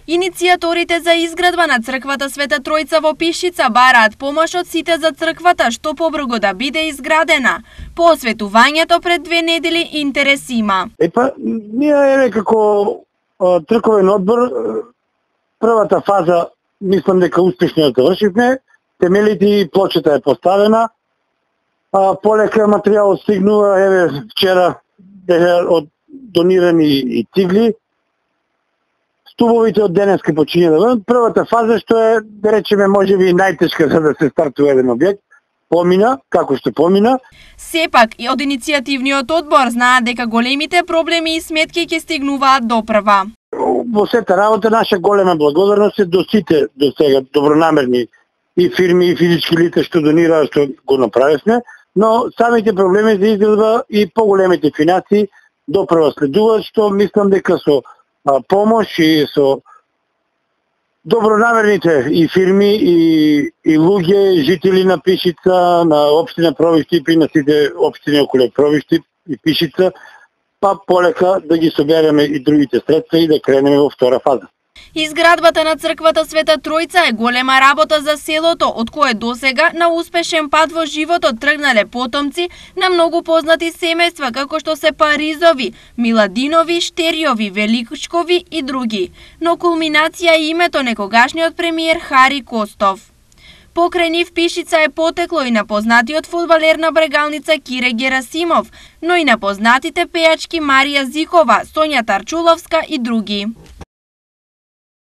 Иницијаторите за изградба на црквата Света Тројца во Пишица бараат помош од сите за црквата што побрзо да биде изградена. По осветувањето пред 2 недели интерес има. Ние како црковен одбор првата фаза мислам дека успешно ја завршивме. Темелите и плочата е поставена. Полека материјал стигнува, вчера беа донирани и цигли. Стубовите од денеска почиња да бъдат. Првата фаза, што е, да речеме, можеби најтешка за да се стартува еден објект, помина, како што помина. Сепак, и од иницијативниот одбор знаат дека големите проблеми и сметки ќе стигнуваат допрва. Во сета работа наша голема благодарност е до сите до сега добронамерни и фирми и физички лица што донираа, што го направивме, но самите проблеми за изградба и поголемите финансии допрва следуваат, што мислам дека со помош и со добронамерните и фирми и луѓе, жители на Пишица, на општина Провиштип и на сите општини околу Провиштип и Пишица, па полека да ги собереме и другите средства и да кренеме во втора фаза. Изградбата на црквата Света Тројца е голема работа за селото, од кое досега на успешен пат во животот тргнале потомци на многу познати семејства како што се Паризови, Миладинови, Штериови, Величкови и други. Но кулминација е името некогашниот премиер Хари Костов. Покрај нив Пишица е потекло и на познатиот фудбалер на Брегалница Кире Герасимов, но и на познатите пејачки Марија Зихова, Сонја Тарчуловска и други.